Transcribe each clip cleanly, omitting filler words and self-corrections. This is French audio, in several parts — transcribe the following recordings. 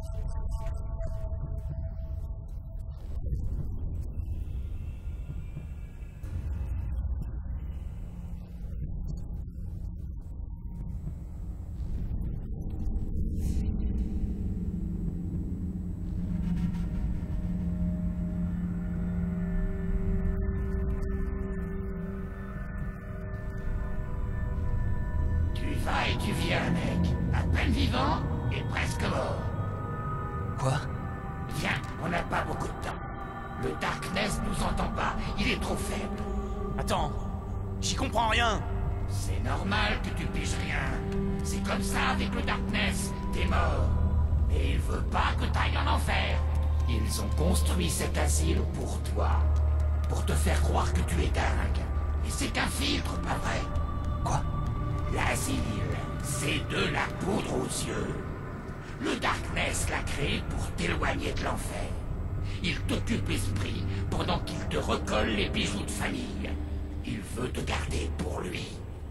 Et tu viens, mec. À peine vivant et presque mort. Quoi? Viens, on n'a pas beaucoup de temps. Le Darkness nous entend pas, il est trop faible. Attends, j'y comprends rien. C'est normal que tu piges rien. C'est comme ça avec le Darkness, t'es mort. Mais il veut pas que t'ailles en enfer. Ils ont construit cet asile pour toi. Pour te faire croire que tu es dingue. Et c'est qu'un filtre, pas vrai? Quoi? L'asile, c'est de la poudre aux yeux. Le Darkness l'a créé pour t'éloigner de l'enfer. Il t'occupe l'esprit pendant qu'il te recolle les bijoux de famille. Il veut te garder pour lui.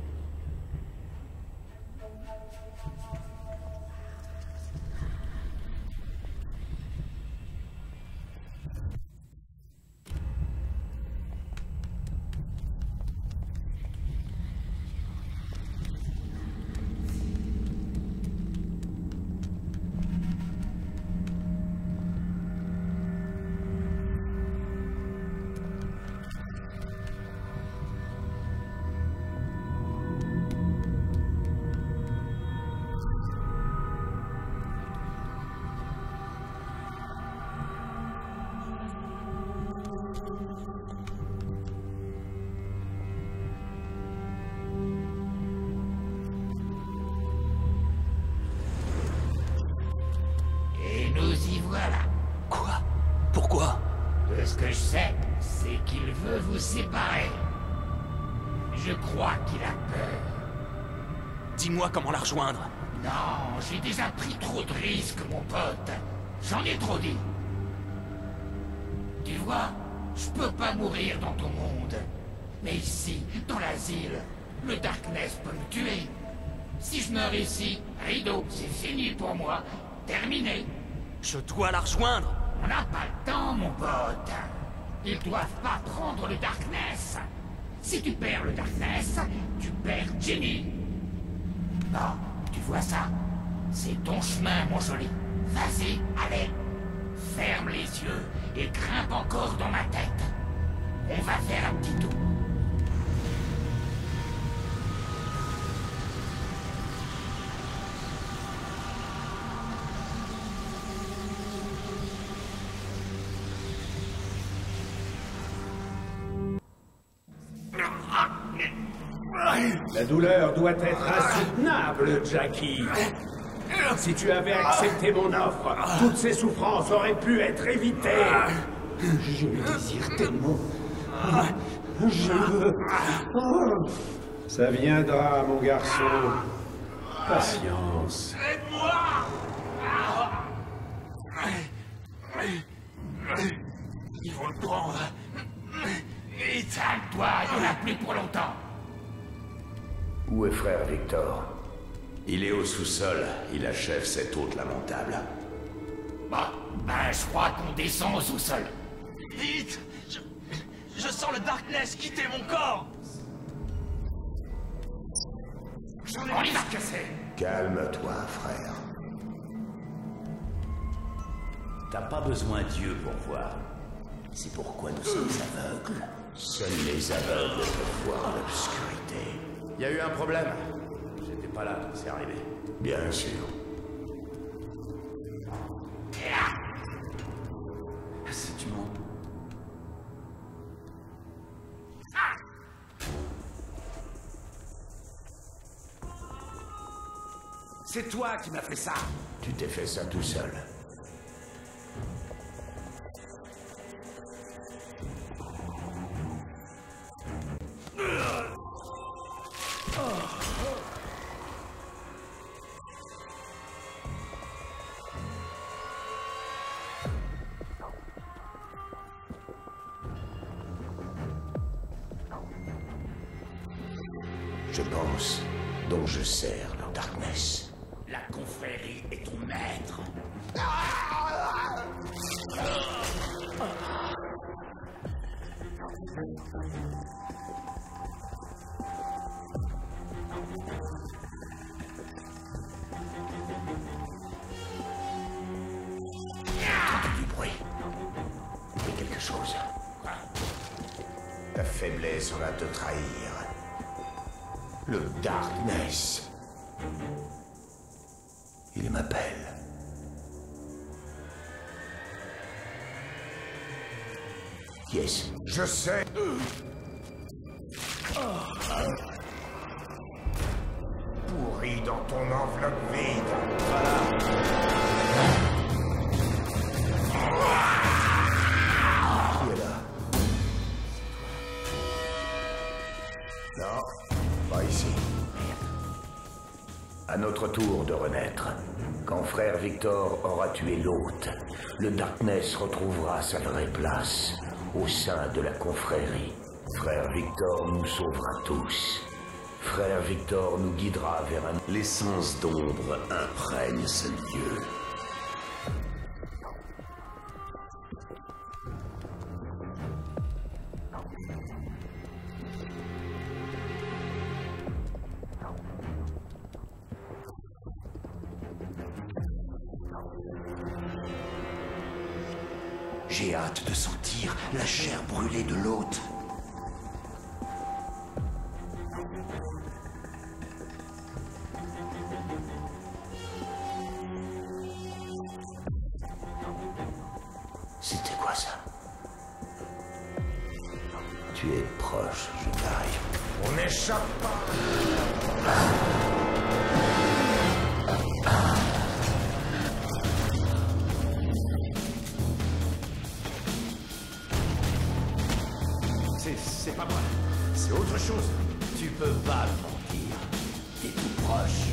Quoi? Pourquoi? De ce que je sais, c'est qu'il veut vous séparer. Je crois qu'il a peur. Dis-moi comment la rejoindre. Non, j'ai déjà pris trop de risques, mon pote. J'en ai trop dit. Tu vois, je peux pas mourir dans ton monde. Mais ici, dans l'asile, le Darkness peut me tuer. Si je meurs ici, rideau, c'est fini pour moi. Terminé. Je dois la rejoindre. On n'a pas le temps, mon pote. Ils doivent pas prendre le Darkness. Si tu perds le Darkness, tu perds Jenny. Bon, tu vois ça? C'est ton chemin, mon joli. Vas-y, allez. Ferme les yeux et grimpe encore dans ma tête. On va faire un petit tour. La douleur doit être insoutenable, Jackie. Si tu avais accepté mon offre, toutes ces souffrances auraient pu être évitées. Je le désire tellement. Je veux. Ça viendra, mon garçon. Patience. Ils vont le prendre. Vite, toi, il n'y en a plus pour longtemps. Où est frère Victor? Il est au sous-sol. Il achève cette hôte lamentable. Bah, je crois qu'on descend au sous-sol. Vite! Je sens le Darkness quitter mon corps! On y va casser. Calme-toi, frère. T'as pas besoin d'yeux pour voir. C'est pourquoi nous sommes aveugles. Seuls les aveugles peuvent voir l'obscurité. Y a eu un problème? J'étais pas là quand c'est arrivé. Bien sûr. Si tu mens. C'est toi qui m'as fait ça. Tu t'es fait ça tout seul. Je pense, donc je sers le Darkness. La confrérie est ton maître. Du bruit. Il y a quelque chose. Quoi? Ta faiblesse va te trahir. Le Darkness. Il m'appelle. Qui est-ce? Je sais. Pourri dans ton enveloppe vide. Qui est là? Non, pas ici. À notre tour de renaître. Quand frère Victor aura tué l'hôte, le Darkness retrouvera sa vraie place au sein de la confrérie. Frère Victor nous sauvera tous. Frère Victor nous guidera vers un... L'essence d'ombre imprègne ce lieu. J'ai hâte de sentir la chair brûlée de l'hôte. C'était quoi ça? Tu es proche, Jedi. On n'échappe pas. C'est pas moi. C'est autre chose. Tu peux pas me mentir. T'es tout proche.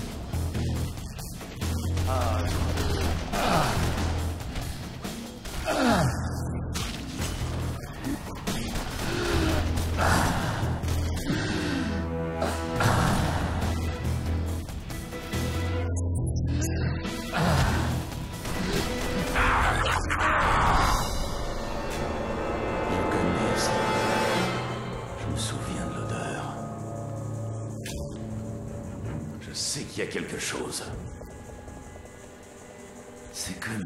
Je sais qu'il y a quelque chose. C'est comme...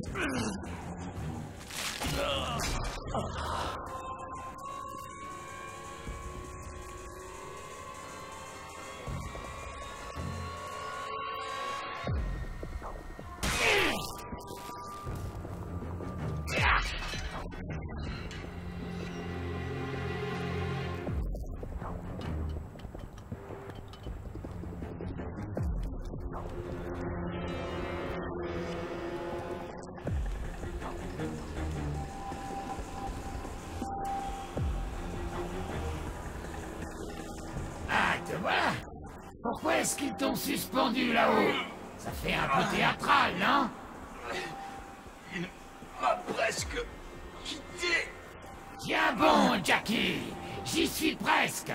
Voilà. Pourquoi est-ce qu'ils t'ont suspendu là-haut? Ça fait un peu théâtral, non? Il m'a presque quitté. Tiens bon, Jackie. J'y suis presque.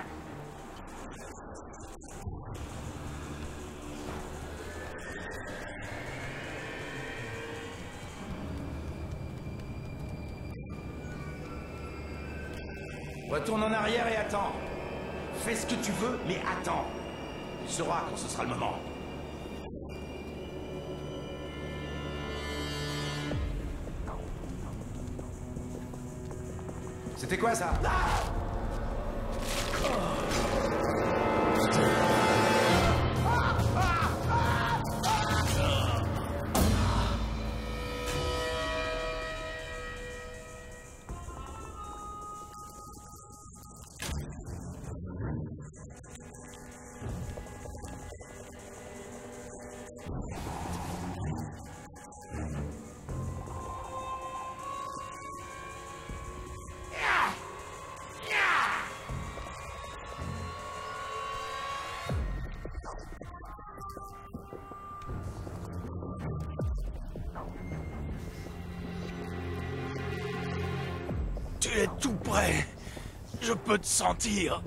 Retourne en arrière et attends. Fais ce que tu veux, mais attends. Tu sauras quand ce sera le moment. C'était quoi ça? Tu es tout près. Je peux te sentir.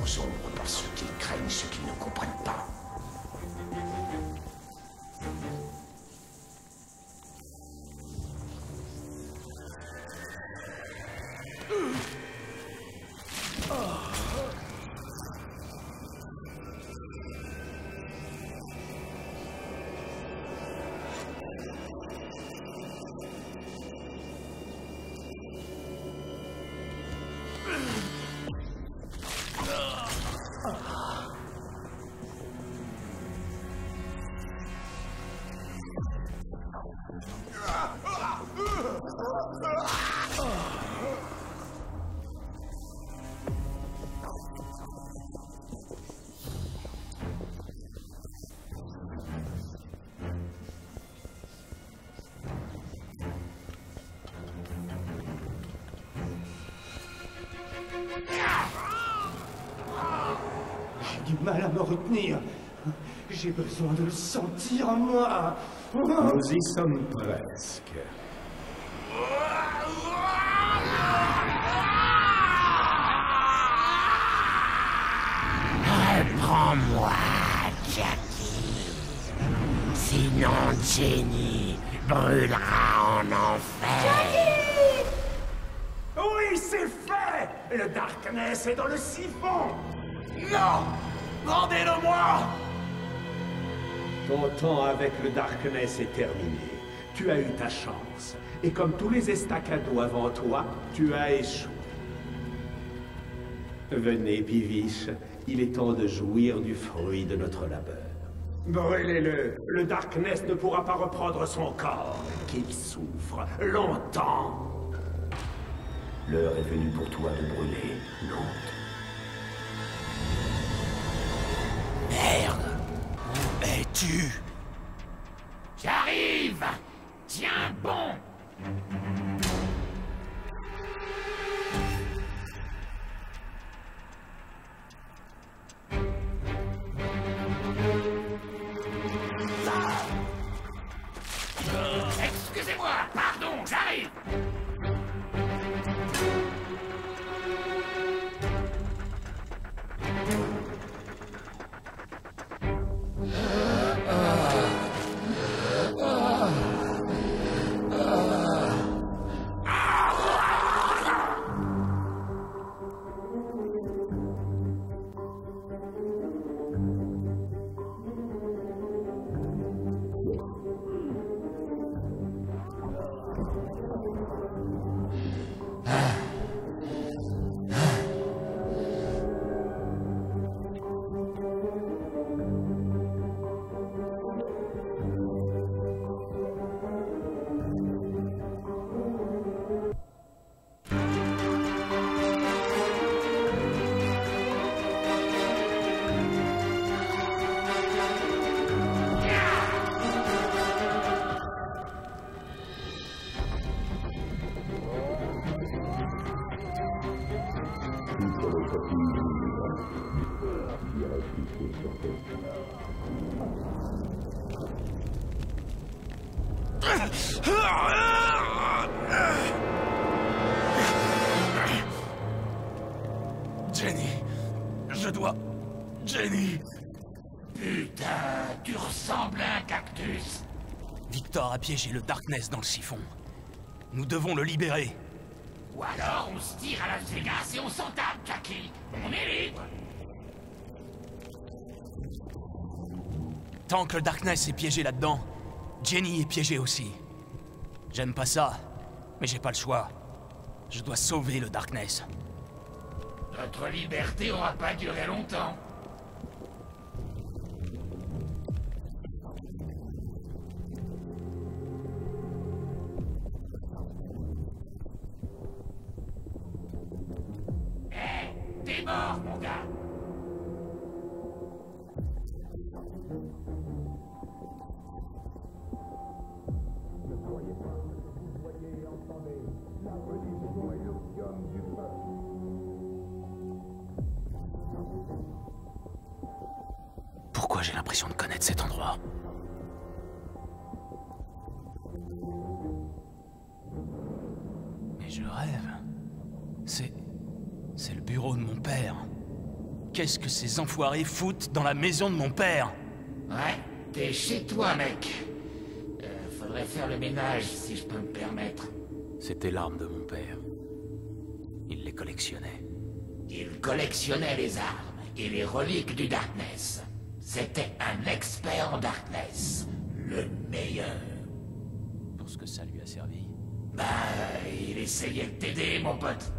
aux ombres parce qu'ils craignent ce qu'ils ne comprennent pas. J'ai du mal à me retenir. J'ai besoin de le sentir en moi. Nous y sommes presque. Reprends-moi, Jackie. Sinon Jenny brûlera en enfer. Oui, c'est fait. Le Darkness est dans le siphon. Non! Rendez-le-moi! Ton temps avec le Darkness est terminé. Tu as eu ta chance. Et comme tous les estacados avant toi, tu as échoué. Venez, Biviche. Il est temps de jouir du fruit de notre labeur. Brûlez-le. Le Darkness ne pourra pas reprendre son corps. Qu'il souffre longtemps. L'heure est venue pour toi de brûler, l'onde. Merde! Où es-tu? J'arrive! Tiens bon! Excusez-moi, pardon, j'arrive! Jenny, je dois... Jenny! Putain, tu ressembles à un cactus. Victor a piégé le Darkness dans le siphon. Nous devons le libérer. Ou alors on se tire à Las Vegas et on s'en tape, Jackie. On est libre. Tant que le Darkness est piégé là-dedans, Jenny est piégée aussi. J'aime pas ça, mais j'ai pas le choix. Je dois sauver le Darkness. Notre liberté aura pas duré longtemps. T'es mort, mon gars. Pourquoi j'ai l'impression de connaître cet endroit? Mais je rêve. C'est le bureau de mon père. qu'est-ce que ces enfoirés foutent dans la maison de mon père? Ouais, t'es chez toi, mec. Faudrait faire le ménage, si je peux me permettre. C'était l'arme de mon père. Il les collectionnait. Il collectionnait les armes et les reliques du Darkness. C'était un expert en Darkness. Le meilleur. Pour ce que ça lui a servi. Bah, il essayait de t'aider, mon pote.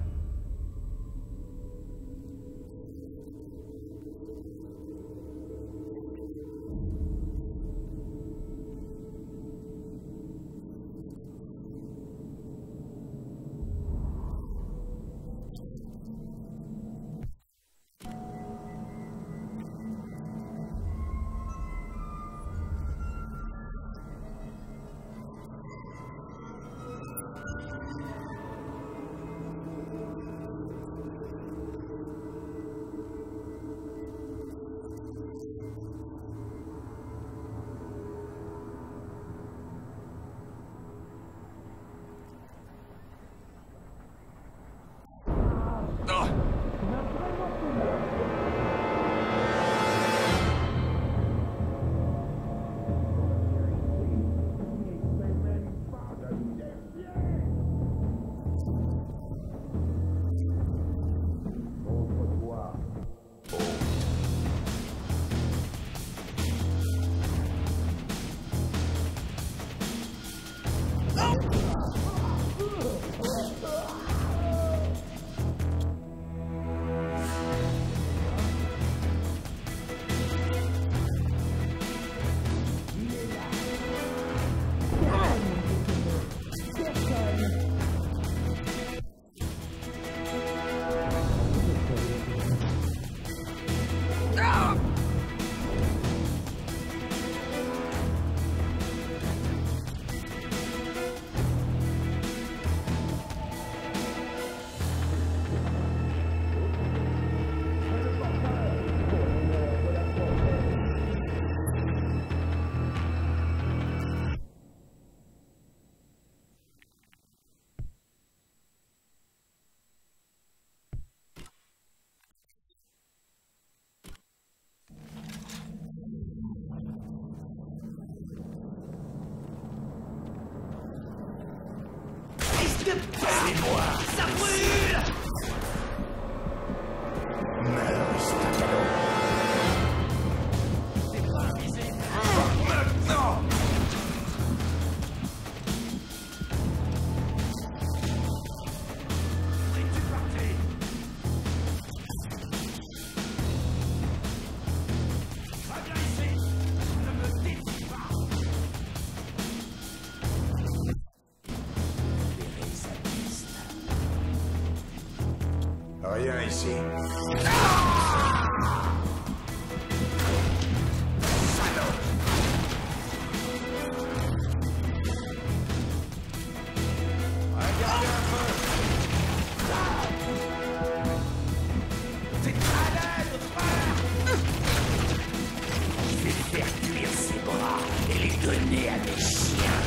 C'est moi. Ça brûle. Meurs, Staccato. C'est pas avisé. Maintenant. Es-tu parti? Reviens ici. Ne me détruis pas. Rien ici. Regardez un peu. C'est à l'aide, frère. Je vais faire cuire ses bras et les donner à mes chiens.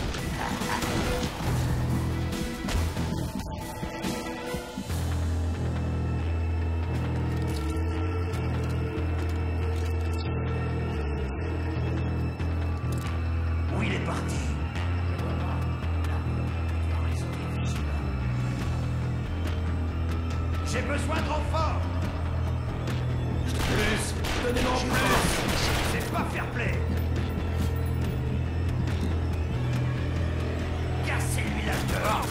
Où il est parti? Je vois pas. Là, tu as raison d'être vigilant. J'ai besoin de renfort. Plus. Donnez-moi plus. C'est pas fair play. Cassez-lui la gueule.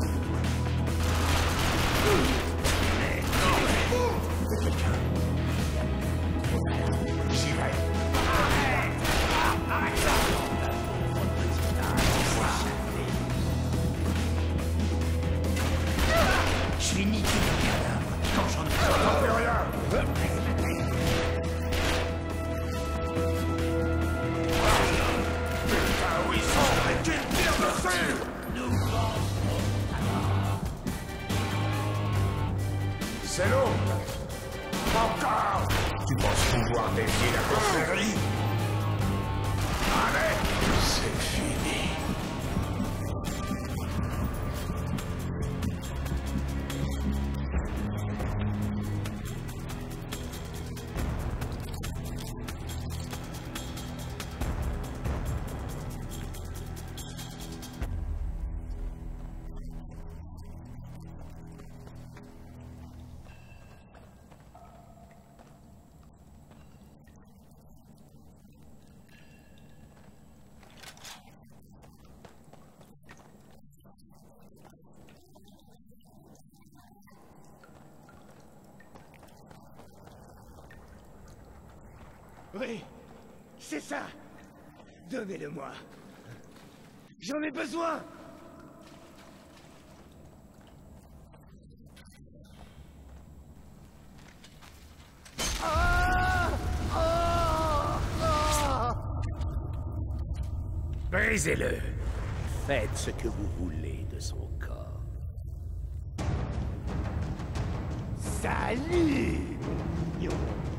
Mais c'est quelqu'un. J'y vais. Arrête. Arrête ça. Je vais niquer le cadavre quand j'en ai Plus rien. Putain, où ils sont? Et tu tires dessus. C'est l'eau. Encore. Tu penses pouvoir défier la confrérie? Allez, c'est fini. Oui, c'est ça. Donnez-le-moi. J'en ai besoin. Brisez-le. Faites ce que vous voulez de son corps. Salut, mignon.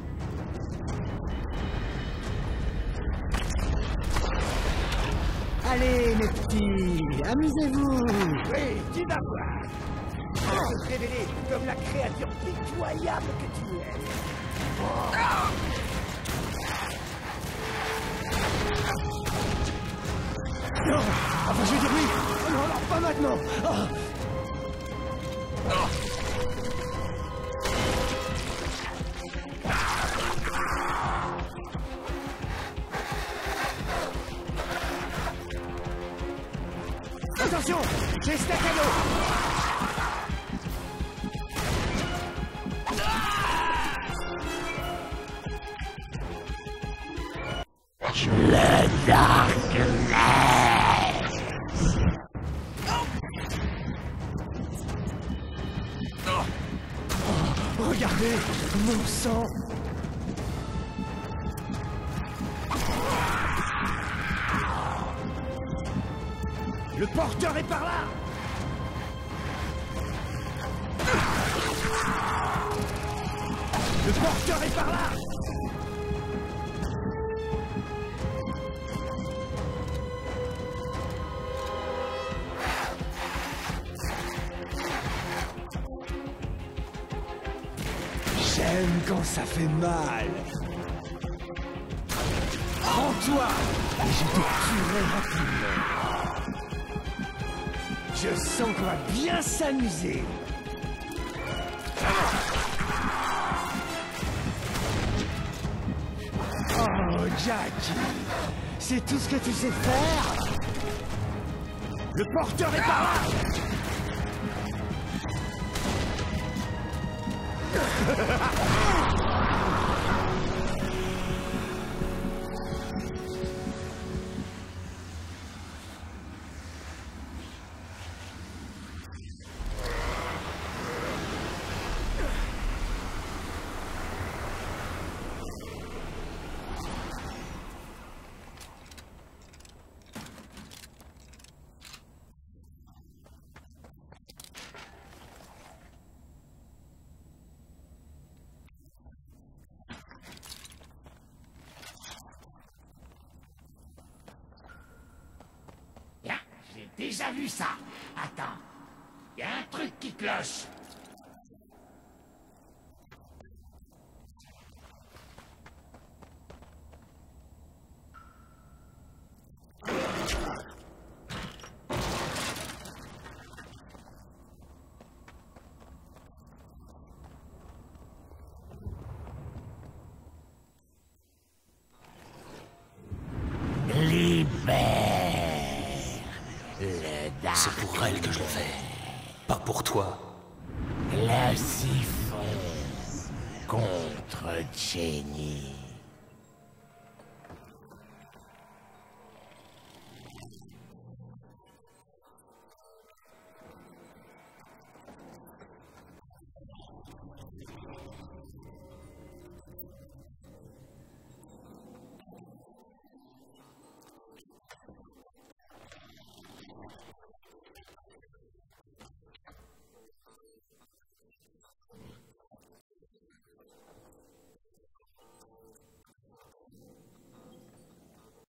Allez, mes petits, amusez-vous. Oui, tu vas voir. Je vais te révéler comme la créature pitoyable que tu es. Non, enfin je vais dire oui. Oh non, non, pas maintenant. Attention, j'ai Staccato. Le Darkness. Regardez, mon sang. Le porteur est par là. Le porteur est par là. J'aime quand ça fait mal. Prends-toi et je te tuerai rapidement. Je sens qu'on va bien s'amuser. Oh, Jackie, c'est tout ce que tu sais faire? Le porteur est par là. J'ai déjà vu ça. Attends. Il y a un truc qui cloche. C'est pour elle que je le fais, pas pour toi. Le siphon contre Jenny.